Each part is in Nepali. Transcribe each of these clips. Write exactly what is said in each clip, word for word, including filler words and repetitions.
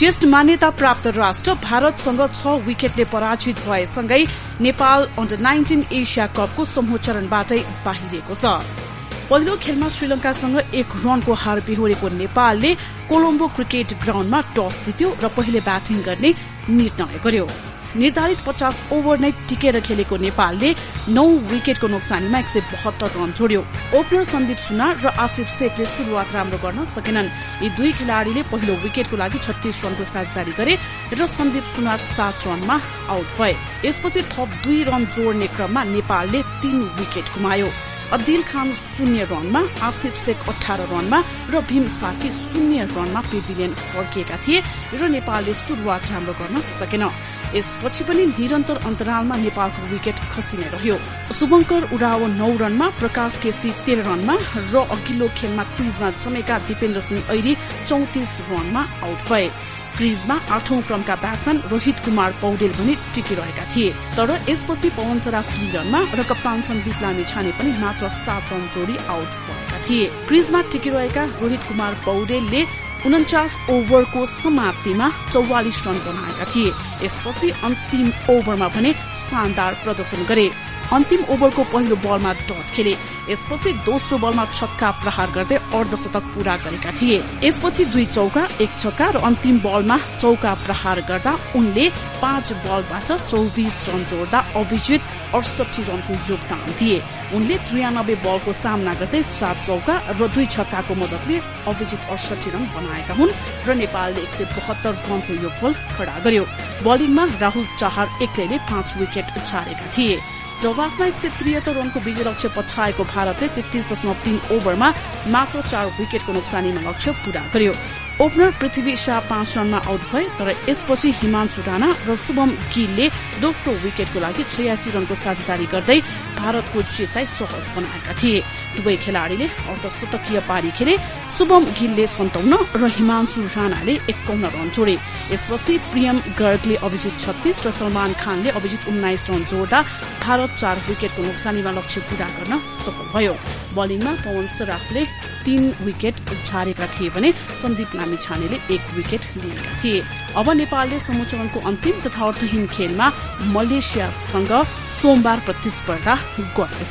टेस्ट मान्यता प्राप्त राष्ट्र भारतसँग छ विकेटले पराजित भएसँगै नेपाल अन्डर नाइन्टिन एसिया कपको समूह चरणबाटै बाहिरिएको छ। पहिलो खेलमा श्रीलंकासँग एक रनको हार बेहोरेको नेपालले कोलम्बो क्रिकेट ग्राउण्डमा टस जित्यो र पहिले ब्याटिङ गर्ने निर्णय गर्यो। निर्धारित पचास ओभर नै टिकेर खेलेको नेपालले नौ विकेटको नोक्सानीमा एक सय बहत्तर रन जोड्यो। ओपनर सन्दीप सुनार र आसिफ शेखले शुरूआत राम्रो गर्न सकेनन्। यी दुई खेलाड़ीले पहिलो विकेटको लागि छत्तीस रनको साझेदारी गरे र सन्दीप सुनार सात रनमा आउट भए। यसपछि थप दुई रन जोड्ने क्रममा नेपालले तीन विकेट गुमायो। अदिल खान शून्य रनमा, आसिफ शेख अठार रनमा र भीम साकी शून्य रनमा पेभिलियन फर्किएका थिए र नेपालले शुरूआत राम्रो गर्न सकेन। यसपछि पनि निरन्तर अन्तरालमा नेपालको विकेट खसी नै रह्यो। शुभंकर उराव नौ रनमा, प्रकाश केसी तेह्र रनमा र अघिल्लो खेलमा क्रिजमा जमेका दिपेन्द्र सिंह ऐरी चौतिस रनमा आउट भए। क्रिजमा आठौं क्रमका ब्याट्सम्यान रोहित कुमार पौडेल पनि टिकिरहेका थिए, तर यसपछि पवन सराफ दुई रनमा र कप्तान सन्दीप लामिछाने पनि मात्र सात रन जोडी आउट भएका थिए। क्रिजमा टिकिरहेका रोहित कुमार पौडेलले उन्चास ओभरको समाप्तिमा चौवालिस रन बनाएका थिए। यसपछि अन्तिम ओभरमा भने शानदार प्रदर्शन गरे। अन्तिम ओभरको पहिलो बलमा डट खेले। यसपछि दोस्रो बलमा छक्का प्रहार गर्दै अर्धशतक पूरा गरेका थिए। यसपछि दुई चौका एक छक्का र अन्तिम बलमा चौका प्रहार गर्दा उनले पाँच बलबाट चौबिस रन जोड्दा अभिजित अडसठी रनको योगदान दिए। उनले त्रियानब्बे बलको सामना गर्दै सात चौका र दुई छक्काको मदतले अभिजित अडसठी रन बनाएका हुन् र नेपालले एक सय बहत्तर रनको योगफल खड़ा गर्यो। बलिङमा राहुल चाहर एक्लैले पाँच विकेट उछालेका थिए। जवाफमा एक सय त्रिहत्तर रनको विजय लक्ष्य पछाएको भारतले तेत्तीस दशमलव तीन ओभरमा मात्र चार विकेटको नोक्सानीमा लक्ष्य पूरा गर्यो। ओपनर पृथ्वी शाह पाँच रनमा आउट भए, तर यसपछि हिमांशु राणा र शुभम गिलले दोस्रो विकेटको लागि छयासी रनको साझेदारी गर्दै भारतको जितलाई सहज बनाएका थिए। दुवै खेलाड़ीले अर्धशतकीय पारी खेले। शुभम गिलले सन्ताउन्न र हिमांशु राणाले एकाउन्न रन जोडे। यसपछि प्रियम गर्गले अभिजित छत्तीस र सलमान खानले अभिजित उन्नाइस रन जोड्दा भारत चार विकेटको नोक्सानीमा लक्ष्य पूरा गर्न सफल भयो। बलिङमा पवन सराफले तीन विकेट उछालेका थिए भने सन्दीप लामिछानेले एक विकेट लिएका थिए। अब नेपालले समूह चरणको अन्तिम तथा अर्थहीन खेलमा मलेसियासँग सोमबार प्रतिस्पर्धा गर्नेछ।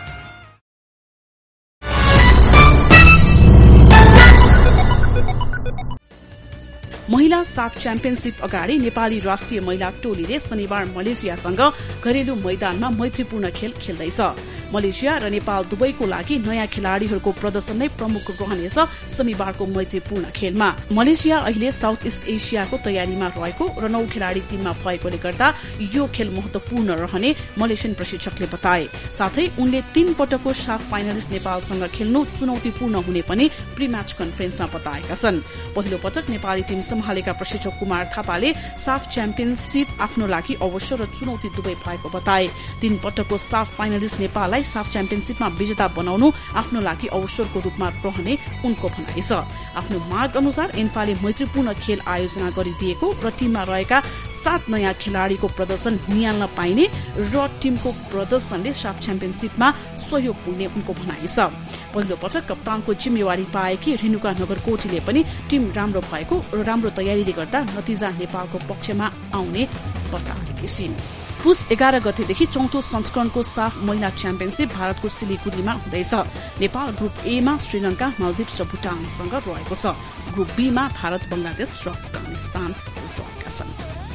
महिला साफ च्याम्पियनशीप अगाडि नेपाली राष्ट्रिय महिला टोलीले शनिबार मलेसियासँग घरेलु मैदानमा मैत्रीपूर्ण खेल खेल्दैछ। मलेसिया र नेपाल दुवैको लागि नयाँ खेलाड़ीहरूको प्रदर्शन नै प्रमुख रहनेछ शनिबारको मैत्रीपूर्ण खेलमा। मलेसिया अहिले साउथ इस्ट एसियाको तयारीमा रहेको र नौ खेलाड़ी टीममा भएकोले गर्दा यो खेल महत्वपूर्ण रहने मलेसियन प्रशिक्षकले बताए। साथै उनले तीन पटकको साफ फाइनलिस्ट नेपालसँग खेल्नु चुनौतीपूर्ण हुने पनि प्री म्याच कन्फरेन्समा बताएका छन्। पहिलो पटक नेपाली टीम सम्हालेका प्रशिक्षक कुमार थापाले साफ च्याम्पियनशीप आफ्नो लागि अवसर र चुनौती दुवै भएको बताए। तीन पटकको साफ फाइनलिस्ट नेपाललाई साफ च्याम्पियनशीपमा विजेता बनाउनु आफ्नो लागि अवसरको रूपमा रहने उनको भनाइ छ। आफ्नो माग अनुसार एन्फाले मैत्रीपूर्ण खेल आयोजना गरिदिएको र टीममा रहेका सात नयाँ खेलाड़ीको प्रदर्शन निहाल्न पाइने र टीमको प्रदर्शनले साफ च्याम्पियनशीपमा सहयोग पुग्ने उनको भनाइ छ। पहिलो पटक कप्तानको जिम्मेवारी पाएकी रेणुका नगरकोटीले पनि टीम राम्रो भएको र राम्रो तयारीले गर्दा नतिजा नेपालको पक्षमा आउने बताएकी छिन्। पुस एघार गतेदेखि चौथो संस्करणको साफ महिला च्याम्पियनशीप भारतको सिलिगुडीमा हुँदैछ। नेपाल ग्रुप ए मा श्रीलंका, मालदिप्स र भूटानसँग रहेको छ। ग्रुप बी मा भारत, बंगलादेश र अफगानिस्तान रहेका छन्।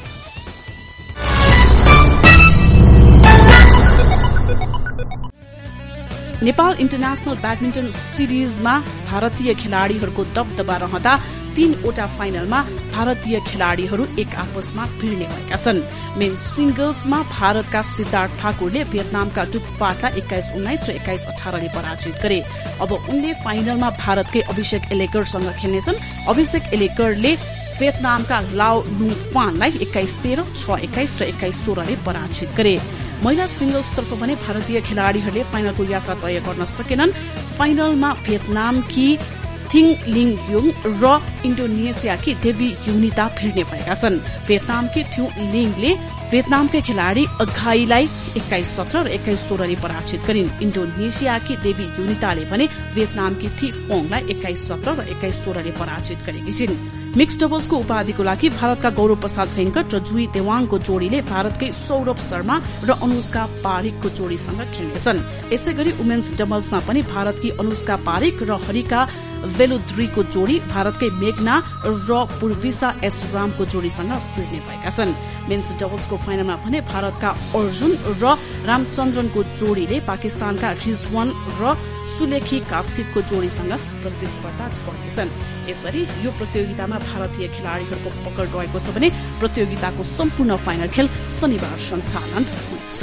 नेपाल इन्टरनेशनल ब्याडमिन्टन सिरिजमा भारतीय खेलाड़ीहरूको दबदबा रहँदा तीनवटा फाइनलमा भारतीय खेलाड़ीहरू एक आपसमा भिड्ने भएका छन्। मेन सिंगल्समा भारतका सिद्धार्थ ठाकुरले भियतनामका डुक फाटलाई एक्काइस उन्नाइस र एक्काइस अठारले पराजित गरे। अब उनले फाइनलमा भारतकै अभिषेक एलेकरसँग खेल्नेछन्। अभिषेक एलेकरले भियतनामका लाओ लुङ फानलाई एक्काइस तेह्र, छ एक्काइस र एक्काइस सोह्रले पराजित गरे। महिला सिंगल्सतर्फ भने भारतीय खेलाड़ीहरूले फाइनलको यात्रा तय गर्न सकेनन्। फाइनलमा भियतनामकी थिङ लिङ युङ र इन्डोनेसियाकी देवी युनिता भिड्ने भएका छन्। भियतनामकी थ्यु लिङले भियतनामकै खेलाड़ी अघाईलाई एक्काइस सत्र र एक्काइस सोह्रले पराजित गरिन्। इन्डोनेसियाकी देवी युनिताले भने भियतनामकी थी फोङलाई एक्काइस सत्र र एक्काइस सोह्रले पराजित गरेकी छिन्। मिक्स डबल्सको उपाधिको लागि भारतका गौरव प्रसाद भेंकट र जुही देवाङको जोड़ीले भारतकै सौरभ शर्मा र अनुष्का पारिकको जोड़ीसँग खेल्नेछन्। यसैगरी वुमेन्स डबल्समा पनि भारतकी अनुष्का पारिक र हरिका वेलुद्रीको जोड़ी भारतकै मेघना र पूर्विसा एस रामको जोड़ीसँग फिर्ने भएका छन्। मेन्स डबल्सको फाइनलमा भने भारतका अर्जुन र रामचन्द्रनको जोड़ीले पाकिस्तानका रिजवान र सुलेखी कासिफको जोड़ीसँग प्रतिस्पर्धा गर्नेछन्। यसरी यो प्रतियोगितामा भारतीय खेलाड़ीहरूको पकड रहेको छ भने प्रतियोगिताको सम्पूर्ण फाइनल खेल शनिबार सञ्चालन हुनेछ।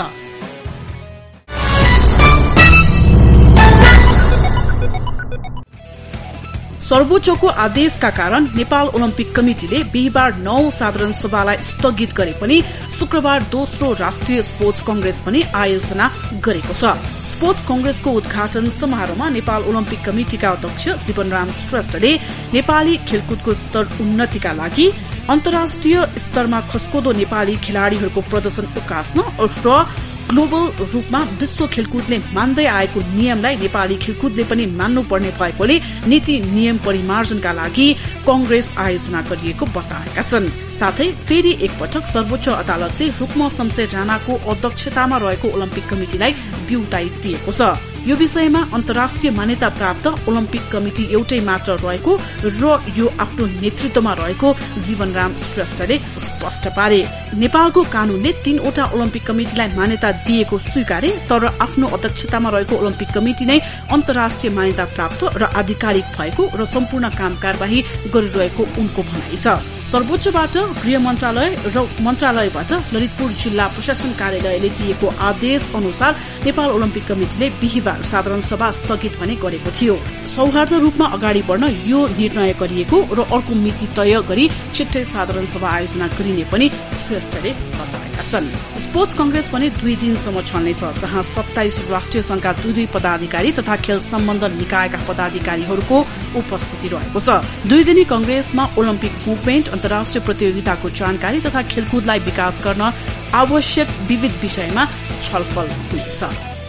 सर्वोच्चको आदेशका कारण नेपाल ओलम्पिक कमिटिले बिहिबार नौ साधारण सभालाई स्थगित गरे पनि शुक्रबार दोस्रो राष्ट्रिय स्पोर्ट्स कंग्रेस पनि आयोजना गरेको छ। स्पोर्ट्स कंग्रेसको उद्घाटन समारोहमा नेपाल ओलम्पिक कमिटिका अध्यक्ष जीवनराम श्रेष्ठले नेपाली खेलकुदको स्तर उन्नतिका लागि अन्तर्राष्ट्रिय स्तरमा खस्कोदो नेपाली खेलाड़ीहरूको प्रदर्शन उकास्न र ग्लोबल रूपमा विश्व खेलकुदले मान्दै आएको नियमलाई नेपाली खेलकुदले पनि मान्नुपर्ने भएकोले नीति नियम परिमार्जनका लागि कंग्रेस आयोजना गरिएको बताएका छन्। साथै फेरि एकपटक सर्वोच्च अदालतले रुक्म शमशेर राणाको अध्यक्षतामा रहेको ओलम्पिक कमिटिलाई ब्युटाइ दिएको छ। यो विषयमा अन्तर्राष्ट्रिय मान्यता प्राप्त ओलम्पिक कमिटि एउटै मात्र रहेको र यो आफ्नो नेतृत्वमा रहेको जीवनराम श्रेष्ठले स्पष्ट पारे। नेपालको कानूनले तीनवटा ओलम्पिक कमिटिलाई मान्यता दिएको स्वीकारे, तर आफ्नो अध्यक्षतामा रहेको ओलम्पिक कमिटि नै अन्तर्राष्ट्रिय मान्यता प्राप्त र आधिकारिक भएको र सम्पूर्ण काम कार्यवाही गरिरहेको उनको भनाइ छ। सर्वोच्चबाट गृह मन्त्रालय र मन्त्रालयबाट ललितपुर जिल्ला प्रशासन कार्यालयले दिएको आदेश अनुसार नेपाल ओलम्पिक कमिटिले बिहिबार साधारण सभा स्थगित भने गरेको थियो। सौहार्द रूपमा अगाडि बढ्न यो निर्णय गरिएको र अर्को मिति तय गरी छिट्टै साधारण सभा आयोजना गरिने पनि श्रेष्ठले बताएका छन्। स्पोर्ट्स कंग्रेस पनि दुई दिनसम्म चल्नेछ, जहाँ सत्ताइस राष्ट्रिय संघका दुई दुई पदाधिकारी तथा खेल सम्बन्ध निकायका पदाधिकारीहरूको उपस्थिति रहेको छ। दुई दिनी कंग्रेसमा ओलम्पिक मुभमेन्ट, अन्तर्राष्ट्रिय प्रतियोगिताको जानकारी तथा खेलकुदलाई विकास गर्न आवश्यक विविध विषयमा छलफल हुनेछ।